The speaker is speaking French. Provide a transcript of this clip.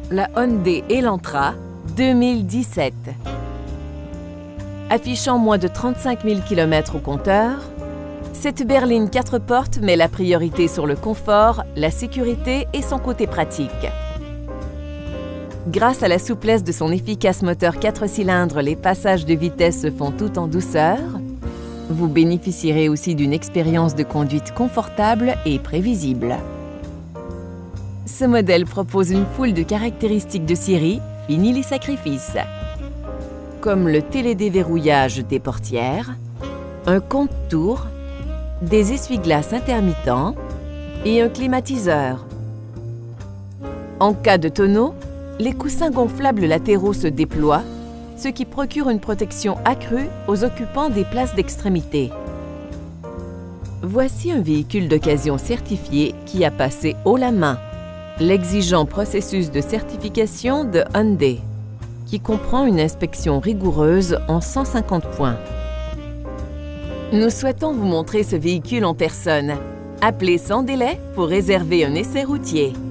la Hyundai Elantra 2017. Affichant moins de 35 000 km au compteur, cette berline 4 portes met la priorité sur le confort, la sécurité et son côté pratique. Grâce à la souplesse de son efficace moteur 4 cylindres, les passages de vitesse se font tout en douceur. Vous bénéficierez aussi d'une expérience de conduite confortable et prévisible. Ce modèle propose une foule de caractéristiques de série, fini les sacrifices, comme le télédéverrouillage des portières, un compte-tours, des essuie-glaces intermittents et un climatiseur. En cas de tonneau, les coussins gonflables latéraux se déploient, ce qui procure une protection accrue aux occupants des places d'extrémité. Voici un véhicule d'occasion certifié qui a passé haut la main l'exigeant processus de certification de Hyundai, qui comprend une inspection rigoureuse en 150 points. Nous souhaitons vous montrer ce véhicule en personne. Appelez sans délai pour réserver un essai routier.